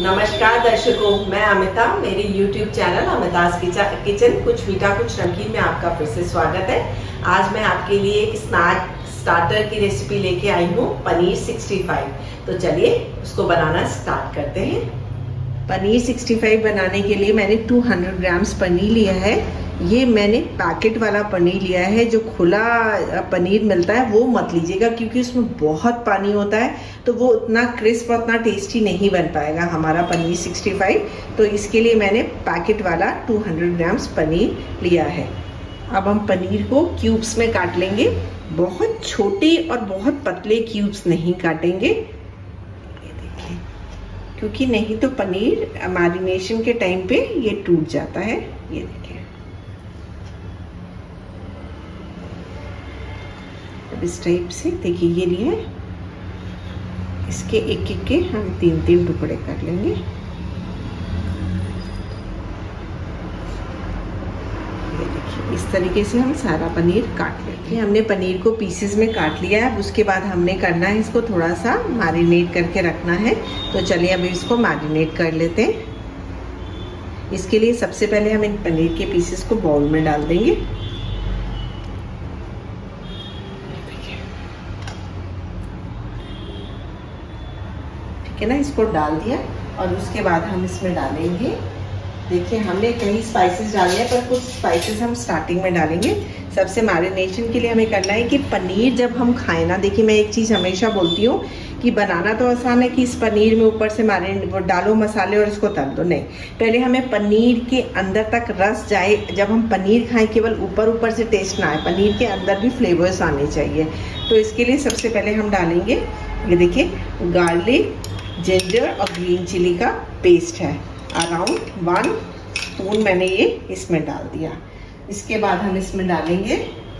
नमस्कार दर्शकों, मैं अमिता। मेरे YouTube चैनल अमिता's किचन कुछ मीठा कुछ नमकीन में आपका फिर से स्वागत है। आज मैं आपके लिए एक स्नैक स्टार्टर की रेसिपी लेके आई हूँ, पनीर 65। तो चलिए उसको बनाना स्टार्ट करते हैं। पनीर 65 बनाने के लिए मैंने 200 ग्राम्स पनीर लिया है। ये मैंने पैकेट वाला पनीर लिया है। जो खुला पनीर मिलता है वो मत लीजिएगा, क्योंकि उसमें बहुत पानी होता है, तो वो उतना क्रिस्प और उतना टेस्टी नहीं बन पाएगा हमारा पनीर 65। तो इसके लिए मैंने पैकेट वाला 200 ग्राम्स पनीर लिया है। अब हम पनीर को क्यूब्स में काट लेंगे। बहुत छोटे और बहुत पतले क्यूब्स नहीं काटेंगे, ये देखिए, क्योंकि नहीं तो पनीर मैरिनेशन के टाइम पे ये टूट जाता है। ये देखिए, इस टाइप से देखिए ये लिए, इसके एक एक के हम 3-3 टुकड़े कर लेंगे। ये देखिए, इस तरीके से हम सारा पनीर काट लेंगे। हमने पनीर को पीसेस में काट लिया है। उसके बाद हमने करना है, इसको थोड़ा सा मैरिनेट करके रखना है। तो चलिए अभी इसको मैरिनेट कर लेते हैं। इसके लिए सबसे पहले हम इन पनीर के पीसेस को बाउल में डाल देंगे। ठीक है ना, इसको डाल दिया। और उसके बाद हम इसमें डालेंगे, देखिए हमने कई स्पाइसेस डाले हैं, पर कुछ स्पाइसेस हम स्टार्टिंग में डालेंगे। सबसे मैरिनेशन के लिए हमें करना है कि पनीर जब हम खाएं ना, देखिए मैं एक चीज़ हमेशा बोलती हूँ कि बनाना तो आसान है कि इस पनीर में ऊपर से डालो मसाले और इसको तल दो। नहीं, पहले हमें पनीर के अंदर तक रस जाए। जब हम पनीर खाएं, केवल ऊपर ऊपर से टेस्ट ना आए, पनीर के अंदर भी फ्लेवर्स आने चाहिए। तो इसके लिए सबसे पहले हम डालेंगे, ये देखिए, गार्लिक, जिंजर और ग्रीन चिली का पेस्ट है। अराउंड 1 स्पून मैंने ये इसमें डाल दिया। इसके बाद हम इसमें डालेंगे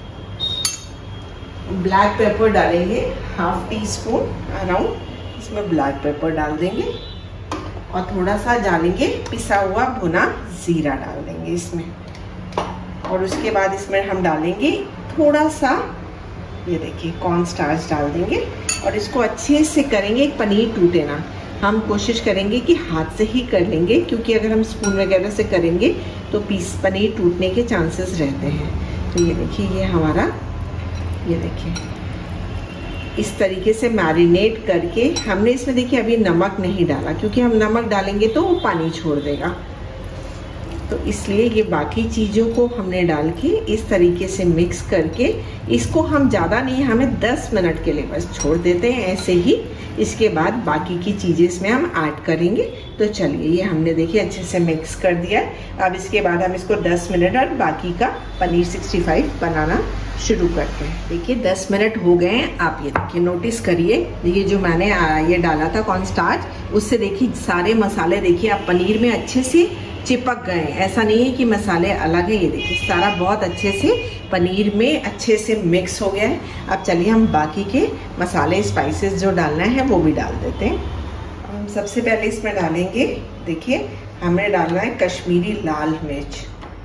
ब्लैक पेपर, डालेंगे 1/2 टीस्पून अराउंड, इसमें ब्लैक पेपर डाल देंगे। और थोड़ा सा डालेंगे पिसा हुआ भुना जीरा डाल देंगे इसमें। और उसके बाद इसमें हम डालेंगे थोड़ा सा, ये देखिए, कॉर्न स्टार्च डाल देंगे। और इसको अच्छे से करेंगे, पनीर टूटे ना। हम कोशिश करेंगे कि हाथ से ही कर लेंगे, क्योंकि अगर हम स्पून वगैरह से करेंगे तो पनीर टूटने के चांसेस रहते हैं। तो ये देखिए, ये हमारा, ये देखिए, इस तरीके से मैरिनेट करके हमने इसमें, देखिए अभी नमक नहीं डाला, क्योंकि हम नमक डालेंगे तो वो पानी छोड़ देगा। तो इसलिए ये बाकी चीज़ों को हमने डाल के इस तरीके से मिक्स करके, इसको हम ज़्यादा नहीं, हमें 10 मिनट के लिए बस छोड़ देते हैं ऐसे ही। इसके बाद बाकी की चीज़ें इसमें हम ऐड करेंगे। तो चलिए, ये हमने देखिए अच्छे से मिक्स कर दिया है। अब इसके बाद हम इसको 10 मिनट और बाकी का पनीर 65 बनाना शुरू करते हैं। देखिए 10 मिनट हो गए हैं। आप ये देखिए, नोटिस करिए, ये जो मैंने ये डाला था कॉर्न स्टार्च, उससे देखिए सारे मसाले देखिए आप पनीर में अच्छे से चिपक गए। ऐसा नहीं है कि मसाले अलग है, ये देखिए सारा बहुत अच्छे से पनीर में अच्छे से मिक्स हो गया है। अब चलिए हम बाकी के मसाले स्पाइसेस जो डालना है वो भी डाल देते हैं। हम सबसे पहले इसमें डालेंगे, देखिए हमें डालना है कश्मीरी लाल मिर्च,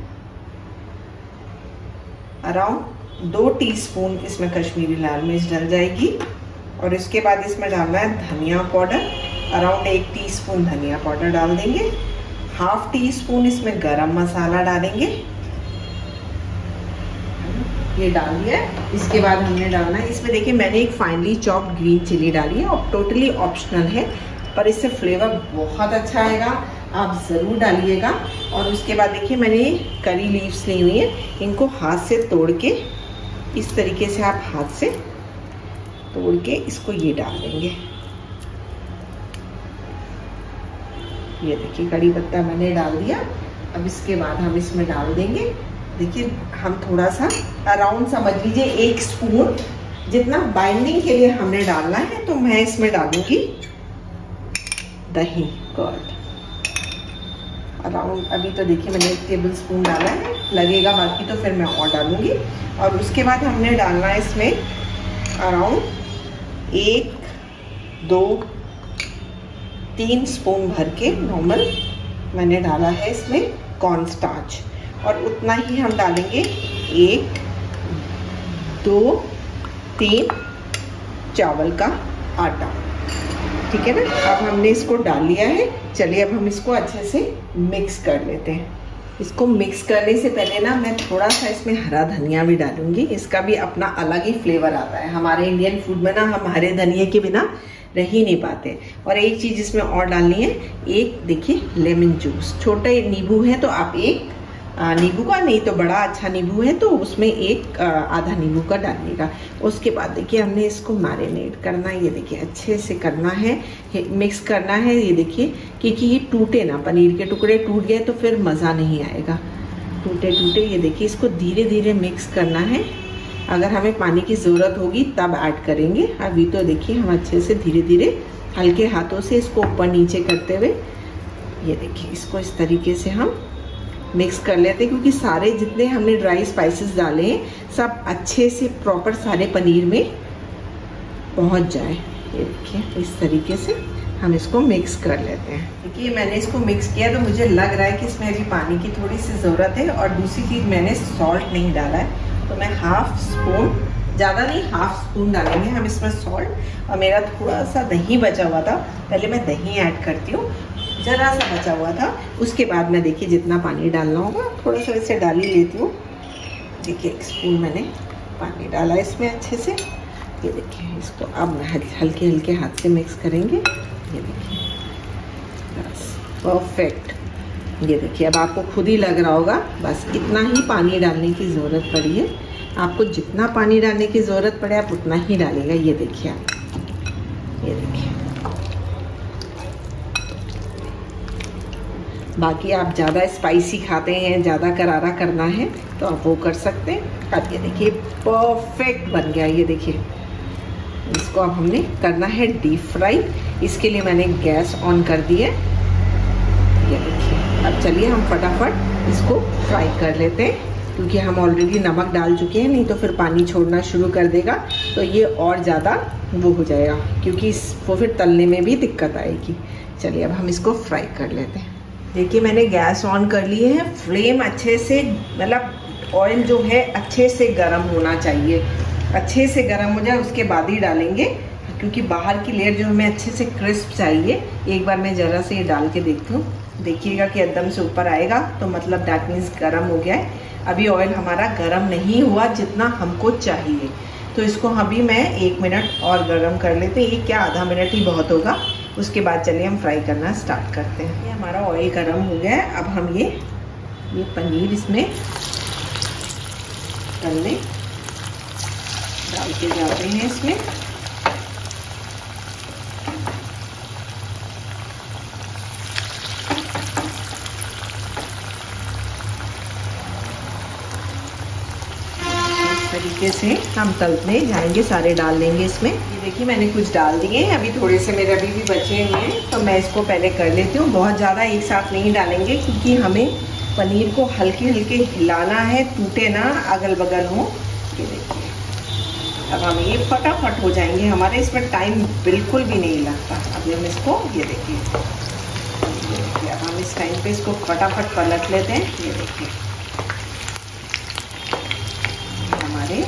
अराउंड 2 टीस्पून इसमें कश्मीरी लाल मिर्च डल जाएगी। और इसके बाद इसमें डालना है धनिया पाउडर, अराउंड 1 टीस्पून धनिया पाउडर डाल देंगे। 1/2 टीस्पून इसमें गरम मसाला डालेंगे, ये डाल दिया। इसके बाद हमने डालना है इसमें, देखिए मैंने एक फाइनली चॉप्ड ग्रीन चिली डाली है, और टोटली ऑप्शनल है, पर इससे फ्लेवर बहुत अच्छा आएगा, आप ज़रूर डालिएगा। और उसके बाद देखिए मैंने करी लीव्स ली हुई है, इनको हाथ से तोड़ के, इस तरीके से आप हाथ से तोड़ के इसको ये डाल देंगे। ये देखिए कड़ी पत्ता मैंने डाल दिया। अब इसके बाद हम इसमें डाल देंगे, देखिए हम थोड़ा सा, अराउंड समझ लीजिए 1 स्पून जितना बाइंडिंग के लिए हमने डालना है। तो मैं इसमें डालूंगी दही, कर्ड, अराउंड, अभी तो देखिए मैंने 1 टेबल स्पून डाला है, लगेगा बाकी तो फिर मैं और डालूंगी। और उसके बाद हमने डालना है इसमें अराउंड 1, 2, 3 स्पून भर के नॉर्मल मैंने डाला है इसमें कॉर्न स्टार्च। और उतना ही हम डालेंगे 1, 2, 3 चावल का आटा। ठीक है ना। अब हमने इसको डाल लिया है। चलिए अब हम इसको अच्छे से मिक्स कर लेते हैं। इसको मिक्स करने से पहले ना मैं थोड़ा सा इसमें हरा धनिया भी डालूंगी। इसका भी अपना अलग ही फ्लेवर आता है। हमारे इंडियन फूड में ना हम हरे धनिया के बिना रह ही नहीं पाते। और एक चीज़ इसमें और डालनी है, एक देखिए लेमन जूस। छोटे नींबू है तो आप एक नींबू का, नहीं तो बड़ा अच्छा नींबू है तो उसमें एक आधा नींबू का डालिएगा। उसके बाद देखिए हमने इसको मैरिनेट करना है। ये देखिए अच्छे से करना है, मिक्स करना है। ये देखिए क्योंकि ये टूटे ना, पनीर के टुकड़े टूट गए तो फिर मज़ा नहीं आएगा। टूटे टूटे ये देखिए इसको धीरे धीरे मिक्स करना है। अगर हमें पानी की ज़रूरत होगी तब ऐड करेंगे। अभी तो देखिए हम अच्छे से धीरे धीरे हल्के हाथों से इसको ऊपर नीचे करते हुए ये देखिए इसको इस तरीके से हम मिक्स कर लेते हैं, क्योंकि सारे जितने हमने ड्राई स्पाइसेस डाले हैं सब अच्छे से प्रॉपर सारे पनीर में पहुंच जाए। ये देखिए इस तरीके से हम इसको मिक्स कर लेते हैं। देखिए मैंने इसको मिक्स किया तो मुझे लग रहा है कि इसमें अभी पानी की थोड़ी सी ज़रूरत है। और दूसरी चीज़ मैंने सॉल्ट नहीं डाला है, तो मैं हाफ स्पून, ज़्यादा नहीं हाफ स्पून डालेंगे हम इसमें सॉल्ट। और मेरा थोड़ा सा दही बचा हुआ था, पहले मैं दही ऐड करती हूँ। ज़रा सा बचा हुआ था, उसके बाद मैं देखिए जितना पानी डालना होगा थोड़ा सा वैसे डाल ही लेती हूँ। देखिए 1 स्पून मैंने पानी डाला इसमें अच्छे से। ये देखिए इसको अब हल्के हल्के हाथ से मिक्स करेंगे। ये देखिए बस परफेक्ट। ये देखिए अब आपको खुद ही लग रहा होगा बस इतना ही पानी डालने की ज़रूरत पड़ी है। आपको जितना पानी डालने की ज़रूरत पड़े आप उतना ही डालेगा। ये देखिए आप, ये देखिए। बाकी आप ज़्यादा स्पाइसी खाते हैं, ज़्यादा करारा करना है तो आप वो कर सकते हैं। अब ये देखिए परफेक्ट बन गया। ये देखिए इसको अब हमने करना है डीप फ्राई। इसके लिए मैंने गैस ऑन कर दी है। ये देखिए अब चलिए हम फटाफट इसको फ्राई कर लेते हैं, क्योंकि हम ऑलरेडी नमक डाल चुके हैं, नहीं तो फिर पानी छोड़ना शुरू कर देगा तो ये और ज़्यादा वो हो जाएगा, क्योंकि इसको फिर तलने में भी दिक्कत आएगी। चलिए अब हम इसको फ्राई कर लेते हैं। देखिए मैंने गैस ऑन कर ली है। फ्लेम अच्छे से, मतलब ऑयल जो है अच्छे से गर्म होना चाहिए। अच्छे से गर्म हो जाए उसके बाद ही डालेंगे, क्योंकि बाहर की लेयर जो हमें अच्छे से क्रिस्प चाहिए। एक बार मैं ज़रा से ये डाल के देखती हूँ, देखिएगा कि एकदम से ऊपर आएगा तो मतलब दैट मीन्स गर्म हो गया है। अभी ऑयल हमारा गर्म नहीं हुआ जितना हमको चाहिए, तो इसको अभी मैं 1 मिनट और गर्म कर लेते हैं। ये क्या आधा मिनट ही बहुत होगा। उसके बाद चलिए हम फ्राई करना स्टार्ट करते हैं। ये हमारा ऑयल गर्म हो गया है। अब हम ये पनीर इसमें तलने डाल के जाते हैं इसमें। तरीके से हम तलते जाएंगे, सारे डाल देंगे इसमें। ये देखिए मैंने कुछ डाल दिए हैं, अभी थोड़े से मेरे अभी भी बचे हुए हैं, तो मैं इसको पहले कर लेती हूँ। बहुत ज़्यादा एक साथ नहीं डालेंगे, क्योंकि हमें पनीर को हल्के हल्के हिलाना है, टूटे ना, अगल बगल हो। ये देखिए अब हम ये फटाफट हो जाएंगे हमारे, इसमें टाइम बिल्कुल भी नहीं लगता। अभी हम इसको ये देखिए अब हम इस टाइम पे इसको फटाफट पलट लेते हैं। ये देखिए हमारे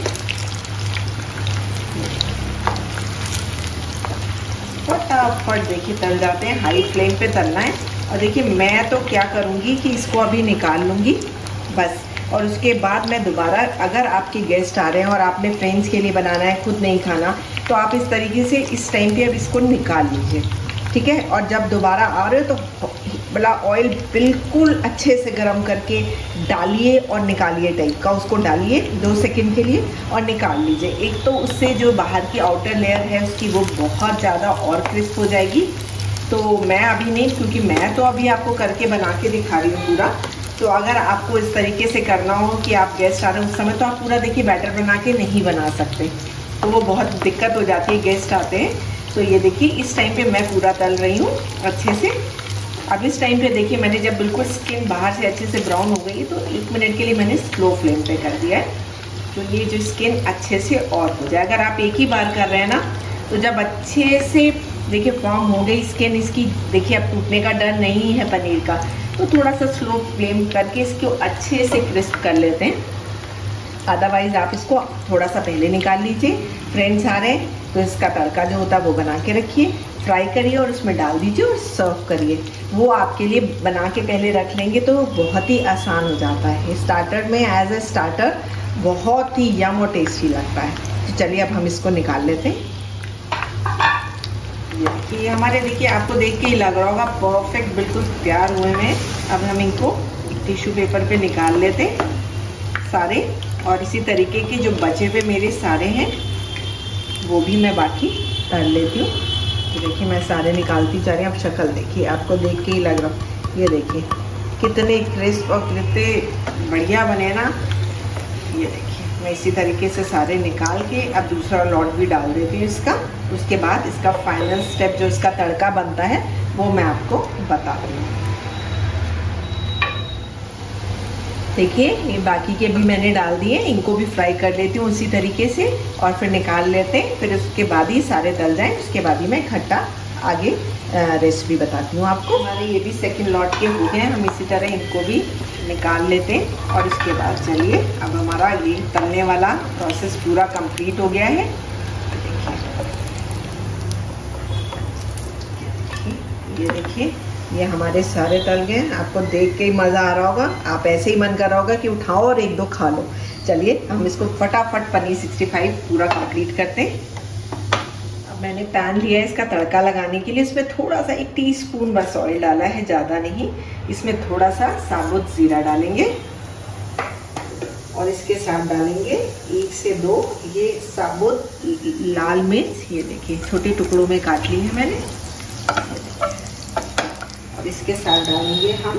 फटाफट देखिए तल जाते हैं। हाई फ्लेम पे तलना है। और देखिए मैं तो क्या करूँगी कि इसको अभी निकाल लूँगी बस, और उसके बाद मैं दोबारा, अगर आपके गेस्ट आ रहे हैं और आपने फ्रेंड्स के लिए बनाना है, खुद नहीं खाना, तो आप इस तरीके से इस टाइम पे अब इसको निकाल लीजिए, ठीक है। और जब दोबारा आ रहे हो तो बड़ा ऑयल बिल्कुल अच्छे से गर्म करके डालिए और निकालिए टाइप का, उसको डालिए 2 सेकंड के लिए और निकाल लीजिए। एक तो उससे जो बाहर की आउटर लेयर है उसकी वो बहुत ज़्यादा और क्रिस्प हो जाएगी। तो मैं अभी नहीं, क्योंकि मैं तो अभी आपको करके बना के दिखा रही हूँ पूरा। तो अगर आपको इस तरीके से करना हो कि आप गेस्ट आ रहे हैं उस समय, तो आप पूरा देखिए बैटर बना के नहीं बना सकते, तो वो बहुत दिक्कत हो जाती है, गेस्ट आते हैं। तो ये देखिए इस टाइम पे मैं पूरा तल रही हूँ अच्छे से। अब इस टाइम पे देखिए मैंने जब बिल्कुल स्किन बाहर से अच्छे से ब्राउन हो गई तो 1 मिनट के लिए मैंने स्लो फ्लेम पे कर दिया है, तो ये जो स्किन अच्छे से और हो जाए। अगर आप एक ही बार कर रहे हैं ना, तो जब अच्छे से देखिए फॉर्म हो गई स्किन इसकी, देखिए अब टूटने का डर नहीं है पनीर का, तो थोड़ा सा स्लो फ्लेम करके इसको अच्छे से क्रिस्प कर लेते हैं। अदरवाइज आप इसको थोड़ा सा पहले निकाल लीजिए। फ्रेंड्स आ रहे हैं तो इसका तड़का जो होता है वो बना के रखिए। फ्राई करिए और उसमें डाल दीजिए और सर्व करिए। वो आपके लिए बना के पहले रख लेंगे तो बहुत ही आसान हो जाता है। स्टार्टर में एज ए स्टार्टर बहुत ही यम और टेस्टी लगता है। तो चलिए अब हम इसको निकाल लेते हैं। ये हमारे देखिए, आपको देख के ही लग रहा होगा परफेक्ट बिल्कुल तैयार हुए हैं। अब हम इनको टिश्यू पेपर पे निकाल लेते हैं सारे, और इसी तरीके के जो बचे हुए मेरे सारे हैं वो भी मैं बाकी तल लेती हूँ। तो देखिए मैं सारे निकालती जा रही हूँ। अब शक्ल देखिए, आपको देख के ही लग रहा, ये देखिए कितने क्रिस्प और कितने बढ़िया बने ना। ये देखिए मैं इसी तरीके से सारे निकाल के अब दूसरा लॉट भी डाल देती हूँ इसका। उसके बाद इसका फाइनल स्टेप जो इसका तड़का बनता है वो मैं आपको बताती हूँ। देखिए ये बाकी के भी मैंने डाल दिए, इनको भी फ्राई कर लेती हूँ उसी तरीके से और फिर निकाल लेते हैं। फिर उसके बाद ही सारे तल जाएं, उसके बाद ही मैं खट्टा आगे रेसिपी बताती हूँ आपको। हमारे ये भी सेकंड लॉट के हो गए हैं, हम इसी तरह इनको भी निकाल लेते हैं। और इसके बाद चलिए अब हमारा ये तलने वाला प्रोसेस पूरा कंप्लीट हो गया है। ये देखिए ये हमारे सारे तल गए। आपको देख के ही मज़ा आ रहा होगा, आप ऐसे ही मन कर रहा होगा कि उठाओ और एक दो खा लो। चलिए हम इसको फटाफट पनीर 65 पूरा कंप्लीट करते हैं। अब मैंने पैन लिया है इसका तड़का लगाने के लिए। इसमें थोड़ा सा 1 टीस्पून बस ऑयल डाला है, ज़्यादा नहीं। इसमें थोड़ा सा साबुत ज़ीरा डालेंगे और इसके साथ डालेंगे 1 से 2 ये साबुत लाल मिर्च। ये देखिए छोटे टुकड़ों में काट ली है मैंने। और इसके साथ डालेंगे हम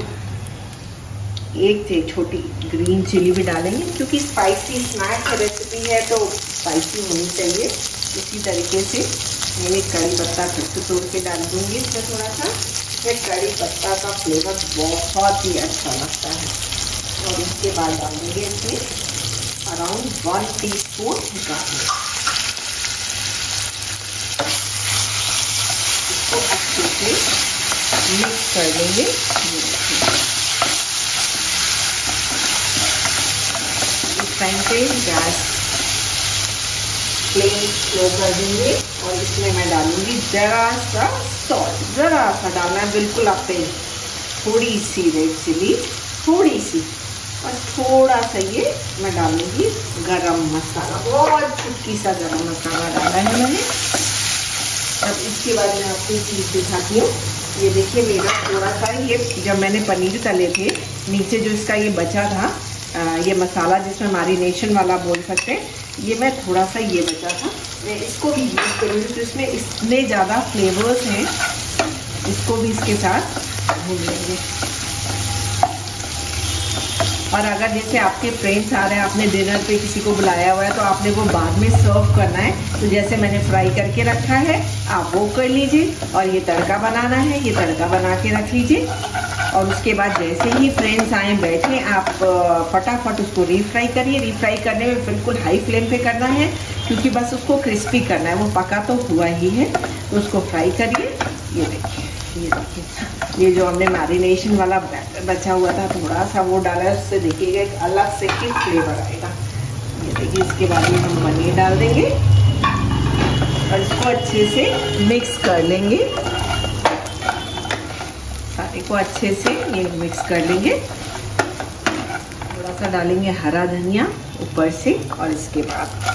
1 से छोटी ग्रीन चिली भी डालेंगे, क्योंकि स्पाइसी स्नैक रेसिपी है तो स्पाइसी होनी चाहिए। इसी तरीके से मैंने कड़ी पत्ता फिर तोड़ के डाल दूंगी इसमें थोड़ा सा। फिर कड़ी पत्ता का फ्लेवर बहुत ही अच्छा लगता है। और इसके बाद डालेंगे इसमें अराउंड 1 टीस्पून गार्लिक। इसको अच्छे से मिक्स कर देंगे। इस टाइम पे गैस फ्लेम स्लो कर देंगे और इसमें मैं डालूंगी जरा सा सॉल्ट। जरा सा डालना है, बिल्कुल आप थोड़ी सी रेड चिली, थोड़ी सी, और थोड़ा सा ये मैं डालूंगी गरम मसाला। बहुत चुटकी सा गरम मसाला डाला है मैंने। अब इसके बाद मैं आपको एक चीज़ दिखाती हूँ। ये देखिए मेरा थोड़ा सा ये जब मैंने पनीर तले थे नीचे जो इसका ये बचा था ये मसाला जिसमें मैरिनेशन वाला बोल सकते हैं, ये मैं थोड़ा सा ये बचा था, मैं इसको भी यूज़ करूँगी। तो इसमें इतने ज़्यादा फ्लेवर्स हैं, इसको भी इसके साथ भून लेंगे। और अगर जैसे आपके फ्रेंड्स आ रहे हैं, आपने डिनर पे किसी को बुलाया हुआ है तो आपने वो बाद में सर्व करना है, तो जैसे मैंने फ्राई करके रखा है आप वो कर लीजिए। और ये तड़का बनाना है, ये तड़का बना के रख लीजिए। और उसके बाद जैसे ही फ्रेंड्स आए बैठे आप फटाफट उसको रीफ्राई करिए। रीफ्राई करने में बिल्कुल हाई फ्लेम पे करना है, क्योंकि बस उसको क्रिस्पी करना है। वो पका तो हुआ ही है, तो उसको फ्राई करिए। ये देखिए, ये देखिए ये जो हमने मैरिनेशन वाला बचा हुआ था थोड़ा सा वो डाला है, उससे देखिएगा एक अलग से ही फ्लेवर आएगा। ये देखिए इसके बाद में हम पनीर डाल देंगे और इसको अच्छे से मिक्स कर लेंगे। सारे को अच्छे से ये मिक्स कर लेंगे। थोड़ा सा डालेंगे हरा धनिया ऊपर से। और इसके बाद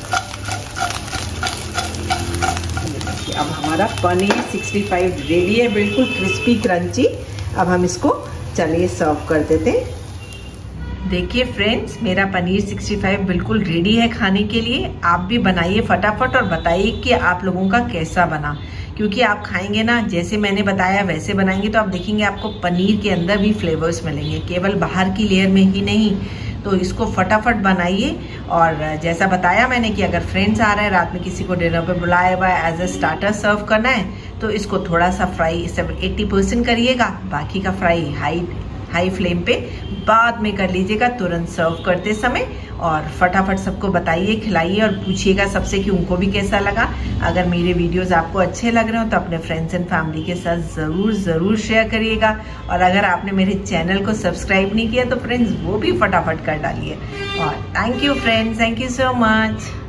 अब हमारा पनीर 65 रेडी है, बिल्कुल क्रिस्पी क्रंची। अब हम इसको चलिए सर्व कर देते हैं। देखिए फ्रेंड्स, मेरा पनीर 65 बिल्कुल रेडी है खाने के लिए। आप भी बनाइए फटाफट और बताइए कि आप लोगों का कैसा बना, क्योंकि आप खाएंगे ना जैसे मैंने बताया वैसे बनाएंगे तो आप देखेंगे आपको पनीर के अंदर भी फ्लेवर्स मिलेंगे, केवल बाहर की लेयर में ही नहीं। तो इसको फटाफट बनाइए। और जैसा बताया मैंने कि अगर फ्रेंड्स आ रहे हैं, रात में किसी को डिनर पे बुलाया हुआ है, एज अ स्टार्टर सर्व करना है, तो इसको थोड़ा सा फ्राई 80% करिएगा, बाकी का फ्राई हाई फ्लेम पे बाद में कर लीजिएगा तुरंत सर्व करते समय। और फटाफट सबको बताइए, खिलाइए और पूछिएगा सबसे कि उनको भी कैसा लगा। अगर मेरे वीडियोस आपको अच्छे लग रहे हो तो अपने फ्रेंड्स एंड फैमिली के साथ ज़रूर शेयर करिएगा। और अगर आपने मेरे चैनल को सब्सक्राइब नहीं किया तो फ्रेंड्स वो भी फटाफट कर डालिए। और thank you friends, thank you so much.